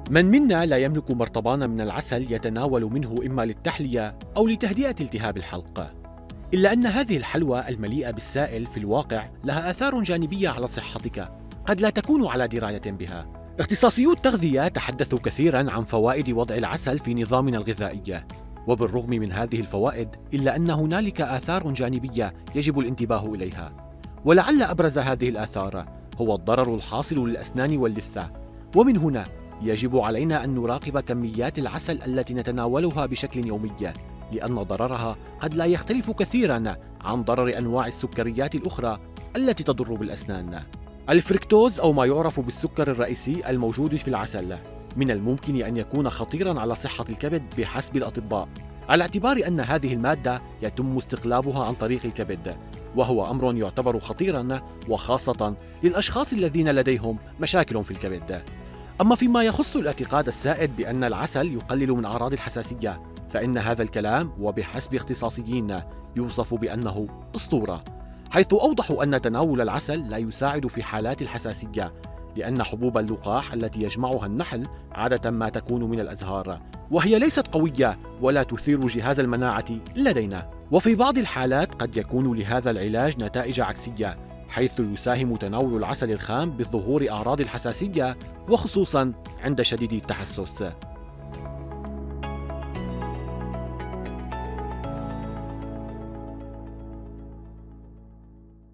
من منا لا يملك مرطبان من العسل يتناول منه إما للتحلية أو لتهدئة التهاب الحلق، إلا أن هذه الحلوى المليئة بالسائل في الواقع لها آثار جانبية على صحتك قد لا تكون على دراية بها. اختصاصيو التغذية تحدثوا كثيراً عن فوائد وضع العسل في نظامنا الغذائي، وبالرغم من هذه الفوائد إلا أن هنالك آثار جانبية يجب الانتباه إليها، ولعل أبرز هذه الآثار هو الضرر الحاصل للأسنان واللثة. ومن هنا يجب علينا أن نراقب كميات العسل التي نتناولها بشكل يومي، لأن ضررها قد لا يختلف كثيراً عن ضرر أنواع السكريات الأخرى التي تضر بالأسنان. الفركتوز أو ما يعرف بالسكر الرئيسي الموجود في العسل من الممكن أن يكون خطيراً على صحة الكبد بحسب الأطباء، على اعتبار أن هذه المادة يتم استقلابها عن طريق الكبد، وهو أمر يعتبر خطيراً وخاصة للأشخاص الذين لديهم مشاكل في الكبد. أما فيما يخص الاعتقاد السائد بأن العسل يقلل من أعراض الحساسية، فإن هذا الكلام وبحسب اختصاصيين يوصف بأنه أسطورة، حيث أوضحوا أن تناول العسل لا يساعد في حالات الحساسية، لأن حبوب اللقاح التي يجمعها النحل عادة ما تكون من الأزهار، وهي ليست قوية ولا تثير جهاز المناعة لدينا. وفي بعض الحالات قد يكون لهذا العلاج نتائج عكسية، حيث يساهم تناول العسل الخام بظهور أعراض الحساسية، وخصوصاً عند شديد التحسس.